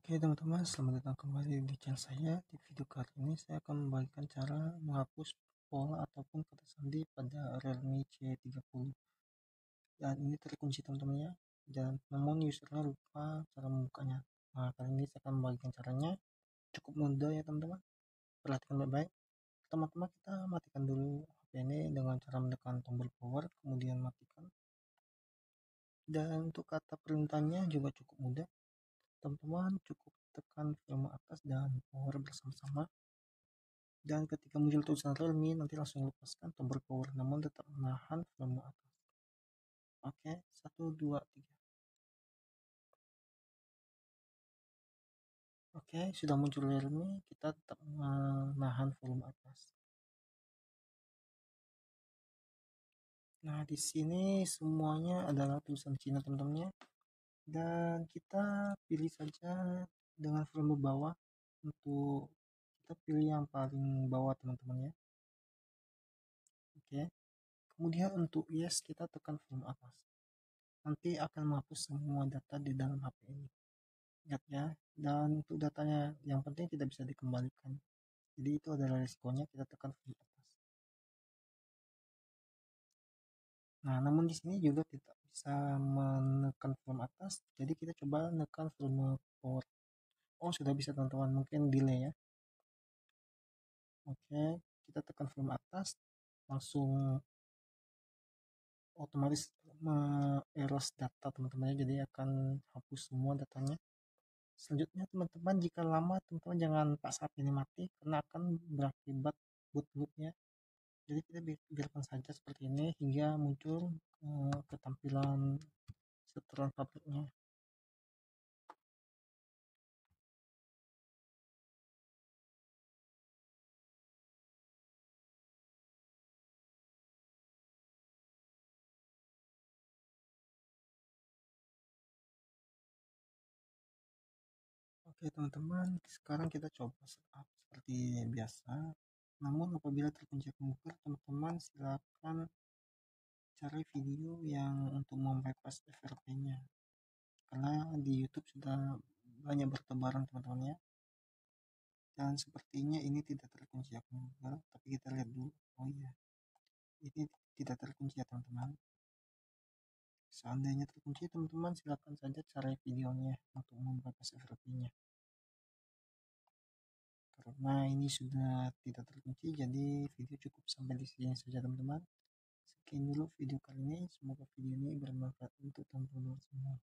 Oke teman-teman, selamat datang kembali di channel saya. Di video kali ini saya akan membagikan cara menghapus pola ataupun kata sandi pada Realme C30. Dan ini terkunci teman-teman ya. Dan namun usernya lupa cara membukanya. Nah, kali ini saya akan membagikan caranya. Cukup mudah ya teman-teman. Perhatikan baik-baik. Pertama-tama kita matikan dulu HP ini dengan cara menekan tombol power, kemudian matikan. Dan untuk kata perintahnya juga cukup mudah. Teman-teman cukup tekan volume atas dan power bersama-sama, dan ketika muncul tulisan Realme nanti langsung lepaskan tombol power namun tetap menahan volume atas. Oke, 1 2 3. Oke, sudah muncul Realme, kita tetap menahan volume atas. Nah, di sini semuanya adalah tulisan Cina teman-teman ya. Dan kita pilih saja dengan volume bawah. Untuk kita pilih yang paling bawah teman-teman ya. Oke. Kemudian untuk yes kita tekan volume atas. Nanti akan menghapus semua data di dalam HP ini. Ingat ya. Dan untuk datanya yang penting tidak bisa dikembalikan. Jadi itu adalah resikonya, kita tekan volume atas. Nah, namun di sini juga tidak bisa menekan volume atas. Jadi kita coba menekan volume power. Oh, sudah bisa teman-teman, mungkin delay ya. Oke, kita tekan volume atas, langsung otomatis erase data teman-teman, jadi akan hapus semua datanya. Selanjutnya teman-teman, jika lama teman-teman jangan paksa HP ini mati karena akan berakibat boot loopnya. Jadi kita biarkan saja seperti ini hingga muncul ketampilan setelan pabriknya. Oke teman-teman, sekarang kita coba setup seperti biasa. Namun apabila terkunci komputer, teman-teman silakan cari video yang untuk membypass FRP-nya. Karena di YouTube sudah banyak bertebaran teman-teman ya. Dan sepertinya ini tidak terkunci akun Google, tapi kita lihat dulu. Oh iya, ini tidak terkunci ya teman-teman. Seandainya terkunci, teman-teman silakan saja cari videonya untuk membypass FRP-nya. Karena ini sudah tidak terkunci, jadi video cukup sampai di sini saja teman-teman. Sekian dulu video kali ini, semoga video ini bermanfaat untuk teman-teman semua.